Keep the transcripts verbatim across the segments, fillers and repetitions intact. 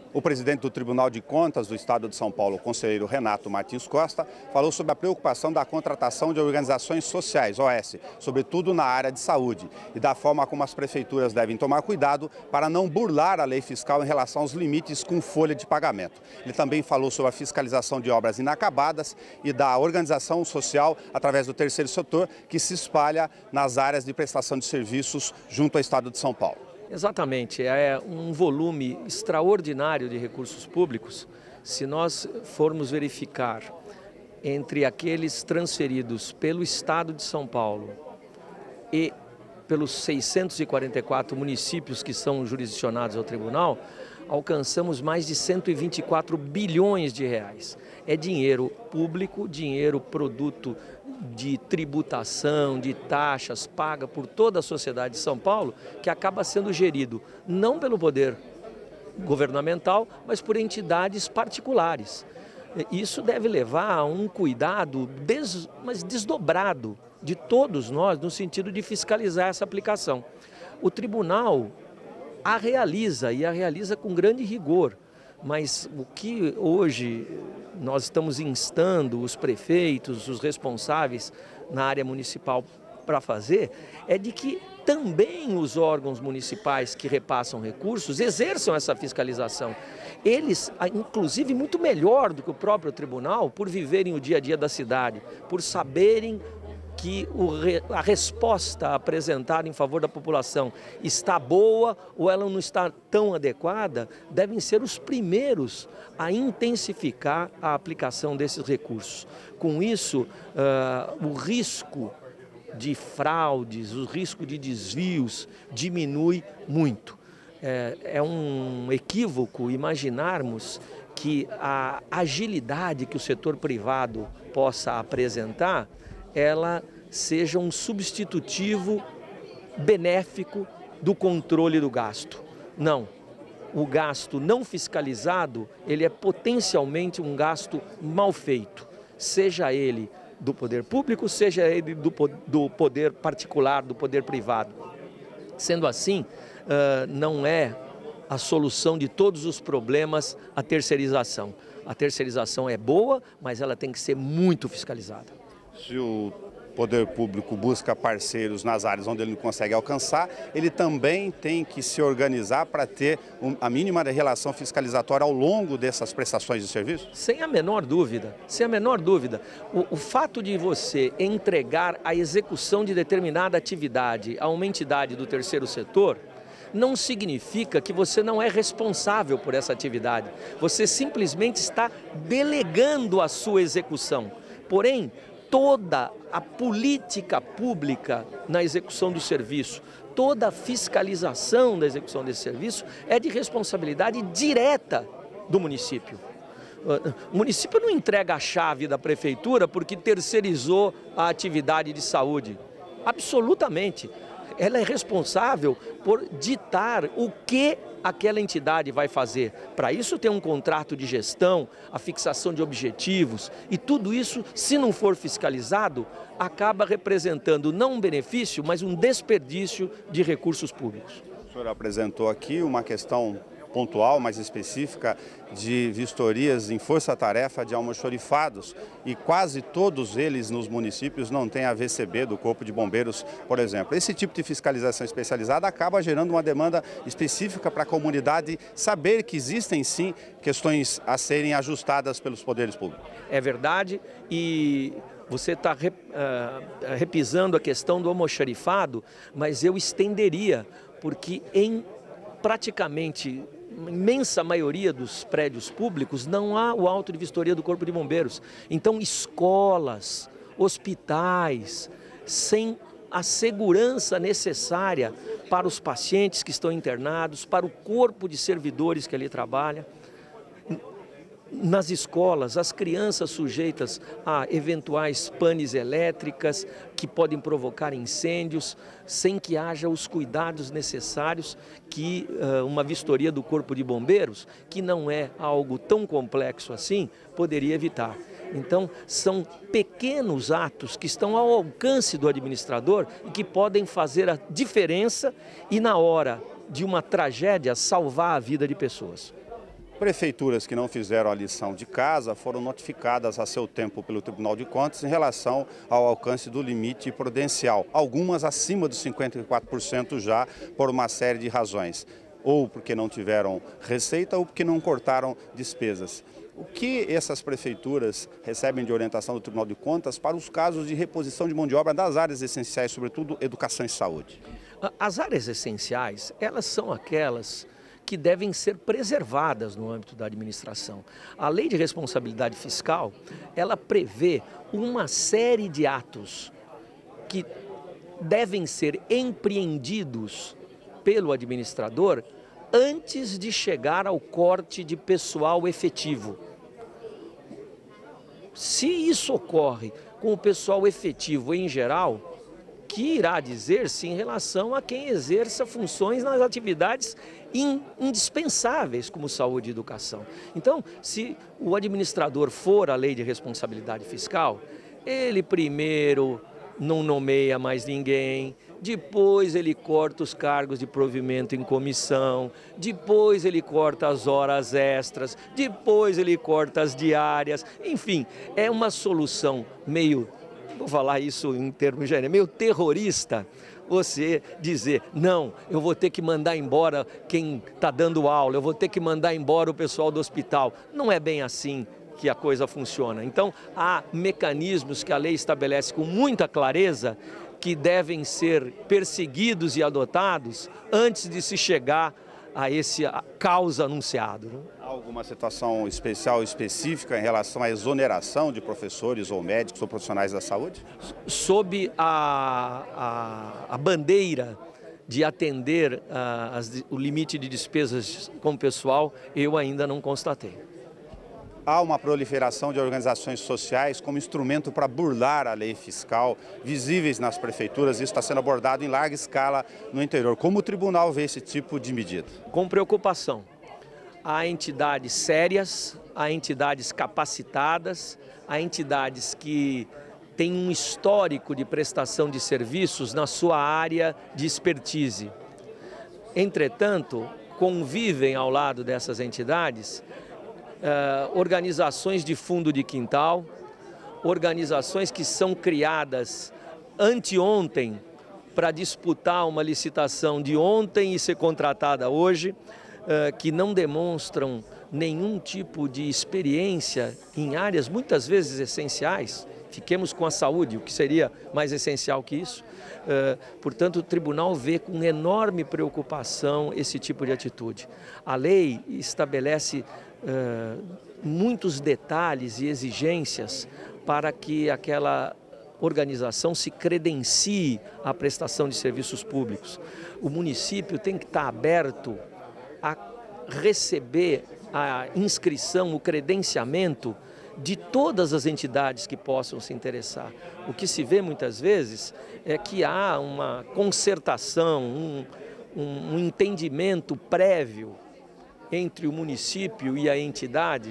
O presidente do Tribunal de Contas do Estado de São Paulo, o conselheiro Renato Martins Costa, falou sobre a preocupação da contratação de organizações sociais, O S, sobretudo na área de saúde, e da forma como as prefeituras devem tomar cuidado para não burlar a lei fiscal em relação aos limites com folha de pagamento. Ele também falou sobre a fiscalização de obras inacabadas e da organização social através do terceiro setor, que se espalha nas áreas de prestação de serviços junto ao Estado de São Paulo. Exatamente, é um volume extraordinário de recursos públicos. Se nós formos verificar entre aqueles transferidos pelo Estado de São Paulo e pelos seiscentos e quarenta e quatro municípios que são jurisdicionados ao tribunal, alcançamos mais de cento e vinte e quatro bilhões de reais. É dinheiro público, dinheiro produto de tributação, de taxas, paga por toda a sociedade de São Paulo, que acaba sendo gerido não pelo poder governamental, mas por entidades particulares. Isso deve levar a um cuidado des, mas desdobrado de todos nós no sentido de fiscalizar essa aplicação. O tribunal a realiza e a realiza com grande rigor, mas o que hoje nós estamos instando os prefeitos, os responsáveis na área municipal para fazer, é de que também os órgãos municipais que repassam recursos exerçam essa fiscalização. Eles, inclusive, muito melhor do que o próprio tribunal, por viverem o dia a dia da cidade, por saberem que a resposta apresentada em favor da população está boa ou ela não está tão adequada, devem ser os primeiros a intensificar a aplicação desses recursos. Com isso, uh, o risco de fraudes, o risco de desvios diminui muito. É, é um equívoco imaginarmos que a agilidade que o setor privado possa apresentar ela seja um substitutivo benéfico do controle do gasto. Não, o gasto não fiscalizado, ele é potencialmente um gasto mal feito, seja ele do poder público, seja ele do, do poder particular, do poder privado. Sendo assim, uh, não é a solução de todos os problemas a terceirização. A terceirização é boa, mas ela tem que ser muito fiscalizada. Se o poder público busca parceiros nas áreas onde ele não consegue alcançar, ele também tem que se organizar para ter a mínima relação fiscalizatória ao longo dessas prestações de serviço? Sem a menor dúvida, sem a menor dúvida. O, o fato de você entregar a execução de determinada atividade a uma entidade do terceiro setor não significa que você não é responsável por essa atividade. Você simplesmente está delegando a sua execução. Porém, toda a política pública na execução do serviço, toda a fiscalização da execução desse serviço é de responsabilidade direta do município. O município não entrega a chave da prefeitura porque terceirizou a atividade de saúde. Absolutamente. Ela é responsável por ditar o que aquela entidade vai fazer. Para isso tem um contrato de gestão, a fixação de objetivos e tudo isso, se não for fiscalizado, acaba representando não um benefício, mas um desperdício de recursos públicos. O senhor apresentou aqui uma questão pontual, mais específica, de vistorias em força-tarefa de almoxorifados e quase todos eles nos municípios não têm a V C B do Corpo de Bombeiros, por exemplo. Esse tipo de fiscalização especializada acaba gerando uma demanda específica para a comunidade saber que existem sim questões a serem ajustadas pelos poderes públicos. É verdade e você está rep, uh, repisando a questão do almoxarifado, mas eu estenderia, porque em praticamente a imensa maioria dos prédios públicos não há o auto de vistoria do Corpo de Bombeiros. Então, escolas, hospitais, sem a segurança necessária para os pacientes que estão internados, para o corpo de servidores que ali trabalha. Nas escolas, as crianças sujeitas a eventuais panes elétricas que podem provocar incêndios, sem que haja os cuidados necessários que uh, uma vistoria do Corpo de Bombeiros, que não é algo tão complexo assim, poderia evitar. Então, são pequenos atos que estão ao alcance do administrador e que podem fazer a diferença e, na hora de uma tragédia, salvar a vida de pessoas. Prefeituras que não fizeram a lição de casa foram notificadas a seu tempo pelo Tribunal de Contas em relação ao alcance do limite prudencial, algumas acima dos cinquenta e quatro por cento já por uma série de razões, ou porque não tiveram receita ou porque não cortaram despesas. O que essas prefeituras recebem de orientação do Tribunal de Contas para os casos de reposição de mão de obra das áreas essenciais, sobretudo educação e saúde? As áreas essenciais, elas são aquelas que devem ser preservadas no âmbito da administração. A Lei de Responsabilidade Fiscal, ela prevê uma série de atos que devem ser empreendidos pelo administrador antes de chegar ao corte de pessoal efetivo. Se isso ocorre com o pessoal efetivo em geral, que irá dizer-se em relação a quem exerça funções nas atividades indispensáveis como saúde e educação. Então, se o administrador for a Lei de Responsabilidade Fiscal, ele primeiro não nomeia mais ninguém, depois ele corta os cargos de provimento em comissão, depois ele corta as horas extras, depois ele corta as diárias, enfim, é uma solução meio, vou falar isso em termos genéricos, meio terrorista, você dizer, não, eu vou ter que mandar embora quem está dando aula, eu vou ter que mandar embora o pessoal do hospital. Não é bem assim que a coisa funciona. Então, há mecanismos que a lei estabelece com muita clareza que devem ser perseguidos e adotados antes de se chegar a esse caos anunciado. Né? Há alguma situação especial, específica em relação à exoneração de professores ou médicos ou profissionais da saúde? Sob a, a, a bandeira de atender a, as, o limite de despesas com o pessoal, eu ainda não constatei. Há uma proliferação de organizações sociais como instrumento para burlar a lei fiscal, visíveis nas prefeituras, isso está sendo abordado em larga escala no interior. Como o tribunal vê esse tipo de medida? Com preocupação. Há entidades sérias, há entidades capacitadas, há entidades que têm um histórico de prestação de serviços na sua área de expertise. Entretanto, convivem ao lado dessas entidades Uh, organizações de fundo de quintal, organizações que são criadas anteontem para disputar uma licitação de ontem e ser contratada hoje, uh, que não demonstram nenhum tipo de experiência em áreas muitas vezes essenciais. Fiquemos com a saúde, o que seria mais essencial que isso. Uh, portanto, o tribunal vê com enorme preocupação esse tipo de atitude. A lei estabelece Uh, muitos detalhes e exigências para que aquela organização se credencie à prestação de serviços públicos. O município tem que estar aberto a receber a inscrição, o credenciamento de todas as entidades que possam se interessar. O que se vê muitas vezes é que há uma concertação, um, um, um entendimento prévio entre o município e a entidade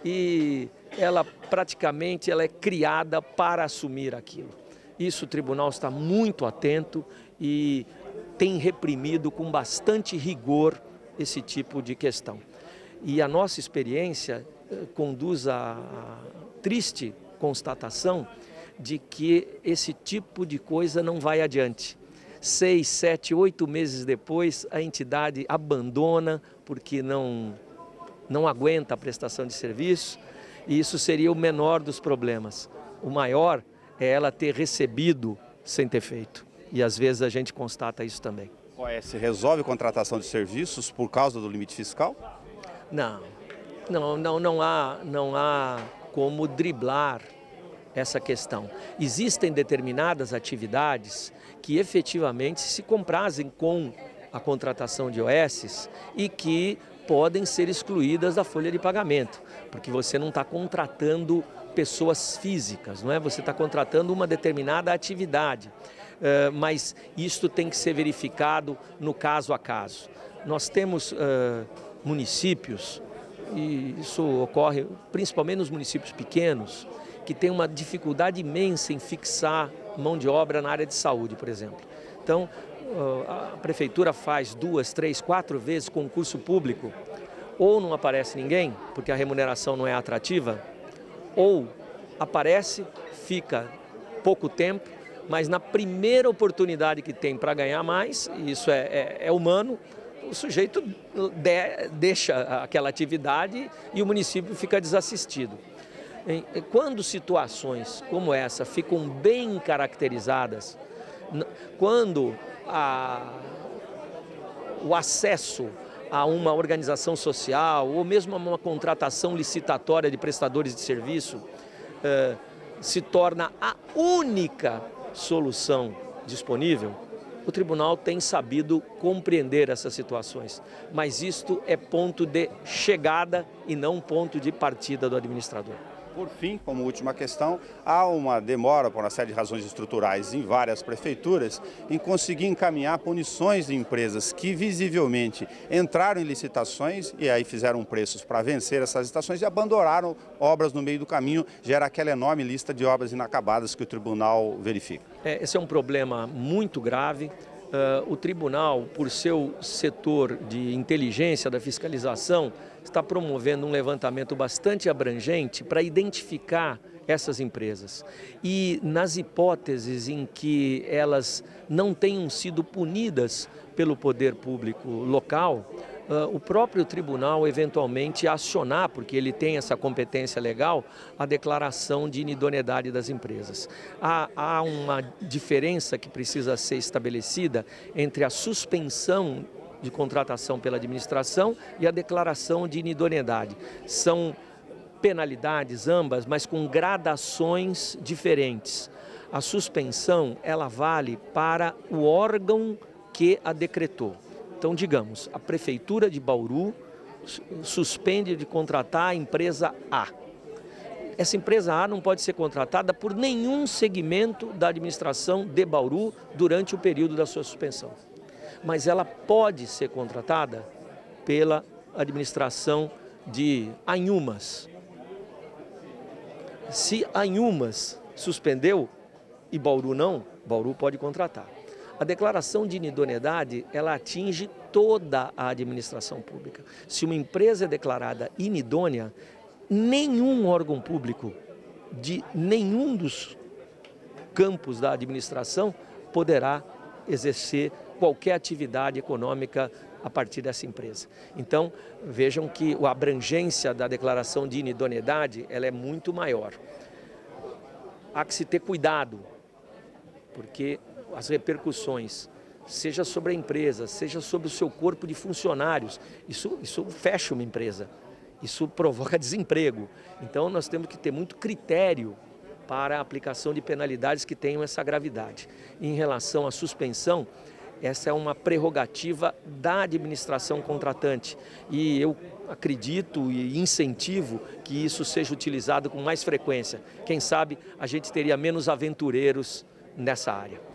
e ela praticamente ela é criada para assumir aquilo. Isso o tribunal está muito atento e tem reprimido com bastante rigor esse tipo de questão. E a nossa experiência eh, conduz à triste constatação de que esse tipo de coisa não vai adiante. Seis, sete, oito meses depois, a entidade abandona porque não, não aguenta a prestação de serviço e isso seria o menor dos problemas. O maior é ela ter recebido sem ter feito e às vezes a gente constata isso também. O O S resolve contratação de serviços por causa do limite fiscal? Não, não, não, não há, não há como driblar essa questão. Existem determinadas atividades que efetivamente se comprazem com a contratação de O Ss e que podem ser excluídas da folha de pagamento, porque você não está contratando pessoas físicas, não é? Você está contratando uma determinada atividade, uh, mas isto tem que ser verificado no caso a caso. Nós temos uh, municípios, e isso ocorre principalmente nos municípios pequenos, que tem uma dificuldade imensa em fixar mão de obra na área de saúde, por exemplo. Então, a prefeitura faz duas, três, quatro vezes concurso público, ou não aparece ninguém, porque a remuneração não é atrativa, ou aparece, fica pouco tempo, mas na primeira oportunidade que tem para ganhar mais, e isso é, é, é humano, o sujeito de, deixa aquela atividade e o município fica desassistido. Quando situações como essa ficam bem caracterizadas, quando a, o acesso a uma organização social ou mesmo a uma contratação licitatória de prestadores de serviço eh, se torna a única solução disponível, o tribunal tem sabido compreender essas situações, mas isto é ponto de chegada e não ponto de partida do administrador. Por fim, como última questão, há uma demora por uma série de razões estruturais em várias prefeituras em conseguir encaminhar punições de empresas que visivelmente entraram em licitações e aí fizeram preços para vencer essas licitações e abandonaram obras no meio do caminho, gera aquela enorme lista de obras inacabadas que o tribunal verifica. É, esse é um problema muito grave. Uh, o tribunal, por seu setor de inteligência da fiscalização, está promovendo um levantamento bastante abrangente para identificar essas empresas. E nas hipóteses em que elas não tenham sido punidas pelo poder público local, uh, o próprio tribunal eventualmente acionar, porque ele tem essa competência legal, a declaração de inidoneidade das empresas. Há, há uma diferença que precisa ser estabelecida entre a suspensão de contratação pela administração e a declaração de inidoneidade. São penalidades ambas, mas com gradações diferentes. A suspensão, ela vale para o órgão que a decretou. Então, digamos, a Prefeitura de Bauru suspende de contratar a empresa A. Essa empresa A não pode ser contratada por nenhum segmento da administração de Bauru durante o período da sua suspensão. Mas ela pode ser contratada pela administração de Anhumas. Se Anhumas suspendeu e Bauru não, Bauru pode contratar. A declaração de inidoneidade, ela atinge toda a administração pública. Se uma empresa é declarada inidônea, nenhum órgão público de nenhum dos campos da administração poderá exercer qualquer atividade econômica a partir dessa empresa. Então, vejam que a abrangência da declaração de inidoneidade ela é muito maior. Há que se ter cuidado, porque as repercussões, seja sobre a empresa, seja sobre o seu corpo de funcionários, isso, isso fecha uma empresa, isso provoca desemprego. Então, nós temos que ter muito critério para a aplicação de penalidades que tenham essa gravidade. Em relação à suspensão, essa é uma prerrogativa da administração contratante e eu acredito e incentivo que isso seja utilizado com mais frequência. Quem sabe a gente teria menos aventureiros nessa área.